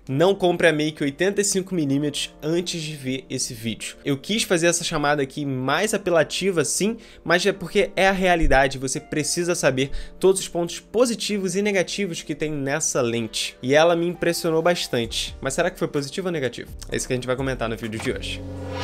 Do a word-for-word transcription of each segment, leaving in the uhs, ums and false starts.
não compre a Make oitenta e cinco milímetros antes de ver esse vídeo. Eu quis fazer essa chamada aqui mais apelativa sim, mas é porque é a realidade, você precisa saber todos os pontos positivos e negativos que tem nessa lente. E ela me impressionou bastante. Mas será que foi positivo ou negativo? É isso que a gente vai comentar no vídeo de hoje.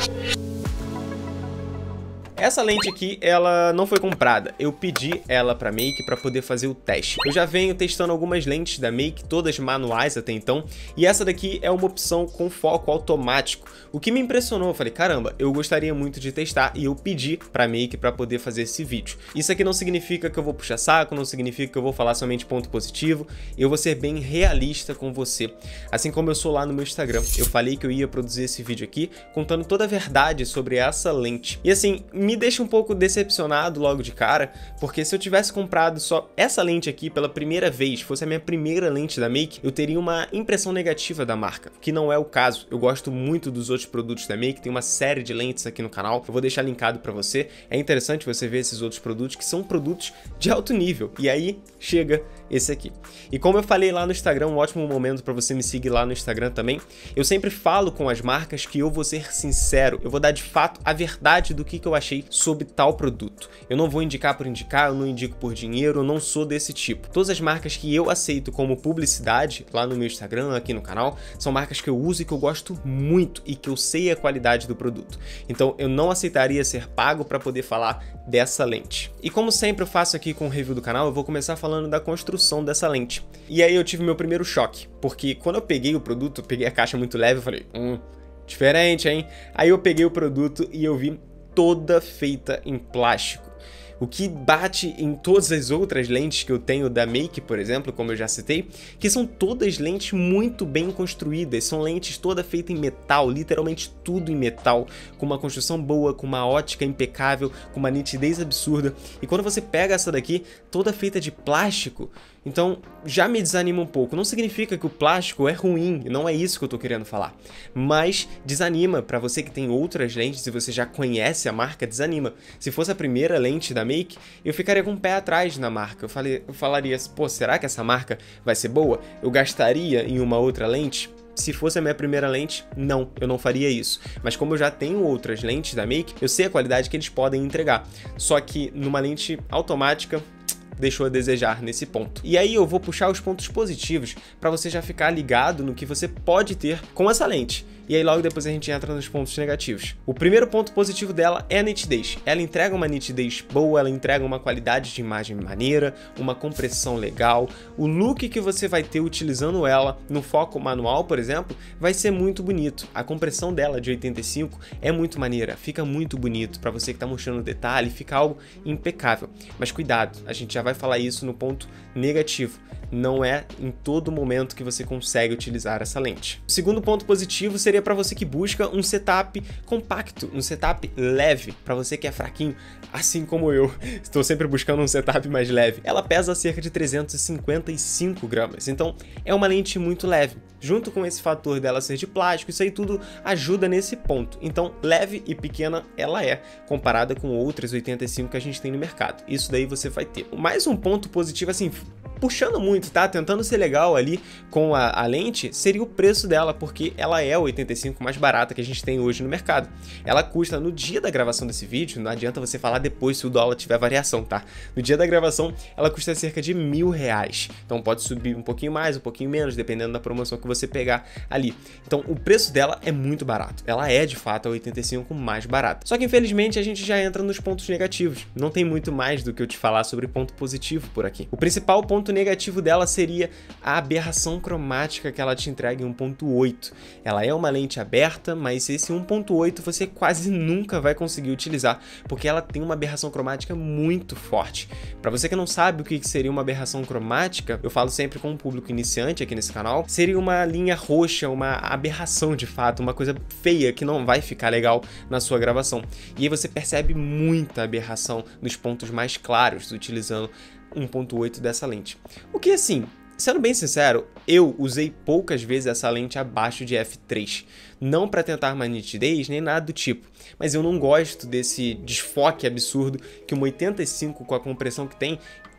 Essa lente aqui, ela não foi comprada, eu pedi ela pra Make para poder fazer o teste. Eu já venho testando algumas lentes da Make, todas manuais até então, e essa daqui é uma opção com foco automático. O que me impressionou, eu falei, caramba, eu gostaria muito de testar e eu pedi pra Make para poder fazer esse vídeo. Isso aqui não significa que eu vou puxar saco, não significa que eu vou falar somente ponto positivo, eu vou ser bem realista com você. Assim como eu sou lá no meu Instagram, eu falei que eu ia produzir esse vídeo aqui contando toda a verdade sobre essa lente. E assim, me deixa um pouco decepcionado logo de cara, porque se eu tivesse comprado só essa lente aqui pela primeira vez, fosse a minha primeira lente da Make, eu teria uma impressão negativa da marca, que não é o caso. Eu gosto muito dos outros produtos da Make, tem uma série de lentes aqui no canal, eu vou deixar linkado pra você. É interessante você ver esses outros produtos, que são produtos de alto nível, e aí chega esse aqui. E como eu falei lá no Instagram, um ótimo momento para você me seguir lá no Instagram também, eu sempre falo com as marcas que eu vou ser sincero, eu vou dar de fato a verdade do que, que eu achei sobre tal produto. Eu não vou indicar por indicar, eu não indico por dinheiro, eu não sou desse tipo. Todas as marcas que eu aceito como publicidade lá no meu Instagram, aqui no canal, são marcas que eu uso e que eu gosto muito e que eu sei a qualidade do produto. Então eu não aceitaria ser pago para poder falar dessa lente. E como sempre eu faço aqui com o review do canal, eu vou começar falando da construção dessa lente. E aí eu tive meu primeiro choque, porque quando eu peguei o produto, eu peguei a caixa muito leve, eu falei, hum, diferente, hein? Aí eu peguei o produto e eu vi toda feita em plástico. O que bate em todas as outras lentes que eu tenho da Make, por exemplo, como eu já citei, que são todas lentes muito bem construídas, são lentes toda feita em metal, literalmente tudo em metal, com uma construção boa, com uma ótica impecável, com uma nitidez absurda. E quando você pega essa daqui, toda feita de plástico, então já me desanima um pouco. Não significa que o plástico é ruim, não é isso que eu tô querendo falar, mas desanima. Para você que tem outras lentes e você já conhece a marca, desanima. Se fosse a primeira lente da Make, eu ficaria com o pé atrás na marca. Eu, falei, eu falaria, pô, será que essa marca vai ser boa? Eu gastaria em uma outra lente? Se fosse a minha primeira lente, não, eu não faria isso. Mas como eu já tenho outras lentes da Make, eu sei a qualidade que eles podem entregar. Só que numa lente automática, deixou a desejar nesse ponto. E aí eu vou puxar os pontos positivos para você já ficar ligado no que você pode ter com essa lente. E aí logo depois a gente entra nos pontos negativos. O primeiro ponto positivo dela é a nitidez. Ela entrega uma nitidez boa, ela entrega uma qualidade de imagem maneira, uma compressão legal. O look que você vai ter utilizando ela no foco manual, por exemplo, vai ser muito bonito. A compressão dela de oitenta e cinco é muito maneira, fica muito bonito. Para você que está mostrando detalhe, fica algo impecável. Mas cuidado, a gente já vai falar isso no ponto negativo. Não é em todo momento que você consegue utilizar essa lente. O segundo ponto positivo seria para você que busca um setup compacto, um setup leve, para você que é fraquinho, assim como eu. Estou sempre buscando um setup mais leve. Ela pesa cerca de trezentos e cinquenta e cinco gramas, então é uma lente muito leve. Junto com esse fator dela ser de plástico, isso aí tudo ajuda nesse ponto. Então, leve e pequena ela é, comparada com outras oitenta e cinco que a gente tem no mercado. Isso daí você vai ter. Mais um ponto positivo, assim, puxando muito, tá? Tentando ser legal ali com a, a lente, seria o preço dela, porque ela é a oitenta e cinco mais barata que a gente tem hoje no mercado. Ela custa, no dia da gravação desse vídeo, não adianta você falar depois se o dólar tiver variação, tá? No dia da gravação, ela custa cerca de mil reais. Então pode subir um pouquinho mais, um pouquinho menos, dependendo da promoção que você pegar ali. Então o preço dela é muito barato. Ela é, de fato, a oitenta e cinco mais barata. Só que, infelizmente, a gente já entra nos pontos negativos. Não tem muito mais do que eu te falar sobre ponto positivo por aqui. O principal ponto negativo dela seria a aberração cromática que ela te entrega em um ponto oito. Ela é uma lente aberta, mas esse um ponto oito você quase nunca vai conseguir utilizar, porque ela tem uma aberração cromática muito forte. Para você que não sabe o que seria uma aberração cromática, eu falo sempre com um público iniciante aqui nesse canal, seria uma linha roxa, uma aberração de fato, uma coisa feia que não vai ficar legal na sua gravação. E aí você percebe muita aberração nos pontos mais claros, utilizando um ponto oito dessa lente. O que, assim, sendo bem sincero, eu usei poucas vezes essa lente abaixo de F três. Não para tentar mais nitidez, nem nada do tipo. Mas eu não gosto desse desfoque absurdo que uma oitenta e cinco com a compressão que tem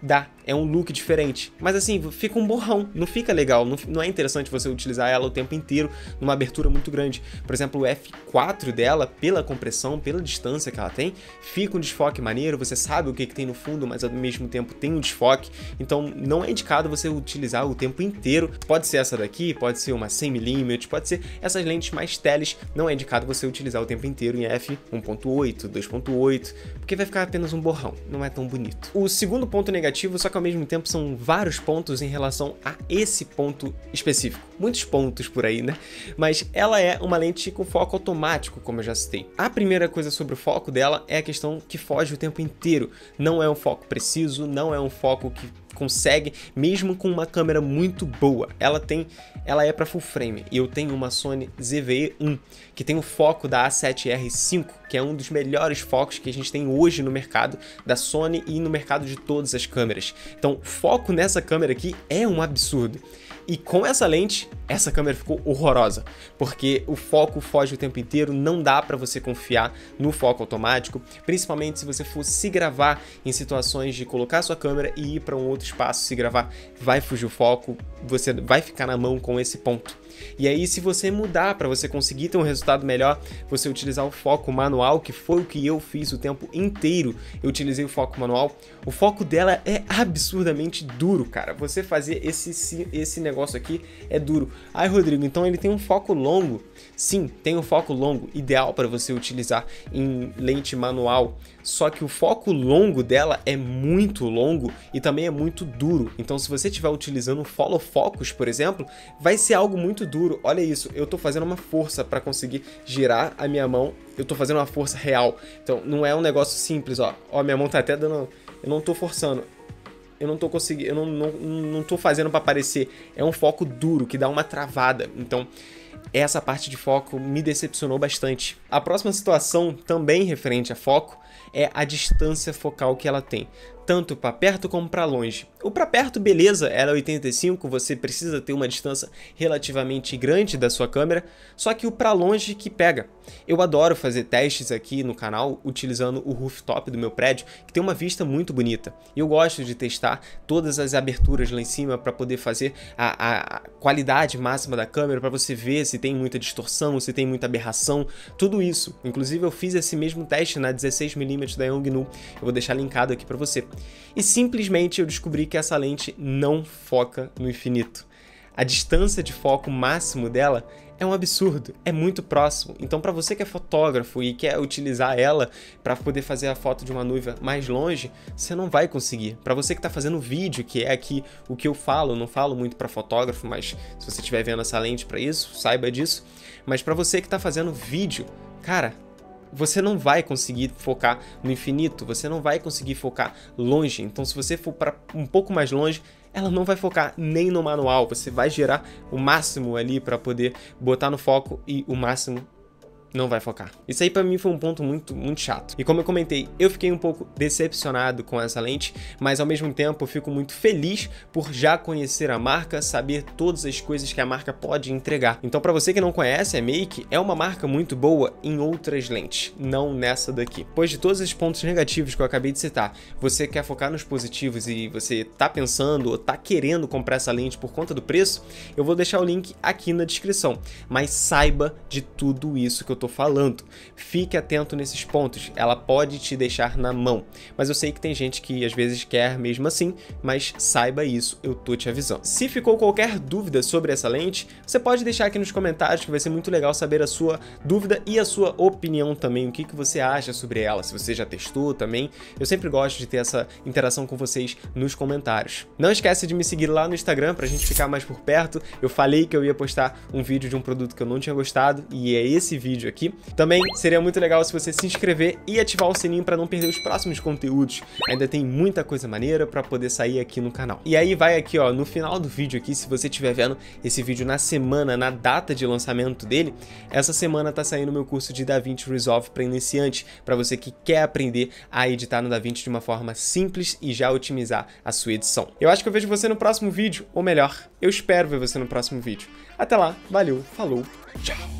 dá, é um look diferente. Mas assim, fica um borrão, não fica legal, não, não é interessante você utilizar ela o tempo inteiro numa abertura muito grande. Por exemplo, o F quatro dela, pela compressão, pela distância que ela tem, fica um desfoque maneiro, você sabe o que, que tem no fundo, mas ao mesmo tempo tem um desfoque, então não é indicado você utilizar o tempo inteiro. Pode ser essa daqui, pode ser uma cem milímetros, pode ser essas lentes mais teles, não é indicado você utilizar o tempo inteiro em F um ponto oito, dois ponto oito, porque vai ficar apenas um borrão, não é tão bonito. O segundo ponto negativo, só que ao mesmo tempo são vários pontos em relação a esse ponto específico. Muitos pontos por aí, né? Mas ela é uma lente com foco automático, como eu já citei. A primeira coisa sobre o foco dela é a questão que foge o tempo inteiro. Não é um foco preciso, não é um foco que consegue, mesmo com uma câmera muito boa. Ela tem, ela é para full frame. E eu tenho uma Sony Z V E um, que tem o foco da A sete R cinco, que é um dos melhores focos que a gente tem hoje no mercado da Sony e no mercado de todas as câmeras. Então, foco nessa câmera aqui é um absurdo. E com essa lente, essa câmera ficou horrorosa, porque o foco foge o tempo inteiro, não dá para você confiar no foco automático, principalmente se você for se gravar em situações de colocar sua câmera e ir para um outro espaço, se gravar, vai fugir o foco, você vai ficar na mão com esse ponto. E aí, se você mudar para você conseguir ter um resultado melhor, você utilizar o foco manual, que foi o que eu fiz o tempo inteiro, eu utilizei o foco manual, o foco dela é absurdamente duro, cara. Você fazer esse, esse negócio aqui é duro. Ai, Rodrigo, então ele tem um foco longo. Sim, tem um foco longo, ideal para você utilizar em lente manual, só que o foco longo dela é muito longo e também é muito duro. Então, se você estiver utilizando um follow focus, por exemplo, vai ser algo muito duro. Olha isso, eu tô fazendo uma força para conseguir girar a minha mão, eu tô fazendo uma força real. Então, não é um negócio simples, ó. Ó, minha mão tá até dando, eu não tô forçando. Eu não tô conseguindo, eu não, não, não tô fazendo para parecer. É um foco duro que dá uma travada. Então, essa parte de foco me decepcionou bastante. A próxima situação, também referente a foco, é a distância focal que ela tem, tanto para perto como para longe. O para perto, beleza, ela é oitenta e cinco, você precisa ter uma distância relativamente grande da sua câmera, só que o para longe que pega. Eu adoro fazer testes aqui no canal utilizando o rooftop do meu prédio, que tem uma vista muito bonita. Eu gosto de testar todas as aberturas lá em cima para poder fazer a, a, a qualidade máxima da câmera, para você ver se tem muita distorção, se tem muita aberração, tudo isso. Inclusive eu fiz esse mesmo teste na dezesseis milímetros da Yongnuo, eu vou deixar linkado aqui para você. E simplesmente eu descobri que essa lente não foca no infinito. A distância de foco máximo dela é um absurdo, é muito próximo. Então, para você que é fotógrafo e quer utilizar ela para poder fazer a foto de uma noiva mais longe, você não vai conseguir. Para você que está fazendo vídeo, que é aqui o que eu falo, eu não falo muito para fotógrafo, mas se você estiver vendo essa lente para isso, saiba disso. Mas para você que está fazendo vídeo, cara, você não vai conseguir focar no infinito, você não vai conseguir focar longe. Então, se você for para um pouco mais longe, ela não vai focar nem no manual. Você vai gerar o máximo ali para poder botar no foco e o máximo não vai focar. Isso aí pra mim foi um ponto muito, muito chato. E como eu comentei, eu fiquei um pouco decepcionado com essa lente, mas ao mesmo tempo eu fico muito feliz por já conhecer a marca, saber todas as coisas que a marca pode entregar. Então, pra você que não conhece, a Make é uma marca muito boa em outras lentes, não nessa daqui. Pois de todos esses pontos negativos que eu acabei de citar, você quer focar nos positivos e você tá pensando ou tá querendo comprar essa lente por conta do preço, eu vou deixar o link aqui na descrição. Mas saiba de tudo isso que eu tô falando. Fique atento nesses pontos, ela pode te deixar na mão. Mas eu sei que tem gente que às vezes quer mesmo assim, mas saiba isso, eu tô te avisando. Se ficou qualquer dúvida sobre essa lente, você pode deixar aqui nos comentários, que vai ser muito legal saber a sua dúvida e a sua opinião também, o que, que você acha sobre ela, se você já testou também. Eu sempre gosto de ter essa interação com vocês nos comentários. Não esquece de me seguir lá no Instagram pra gente ficar mais por perto. Eu falei que eu ia postar um vídeo de um produto que eu não tinha gostado e é esse vídeo aqui. Também seria muito legal se você se inscrever e ativar o sininho para não perder os próximos conteúdos. Ainda tem muita coisa maneira para poder sair aqui no canal. E aí vai aqui, ó, no final do vídeo aqui, se você estiver vendo esse vídeo na semana, na data de lançamento dele, essa semana tá saindo o meu curso de DaVinci Resolve para iniciante, para você que quer aprender a editar no DaVinci de uma forma simples e já otimizar a sua edição. Eu acho que eu vejo você no próximo vídeo, ou melhor, eu espero ver você no próximo vídeo. Até lá, valeu, falou, tchau!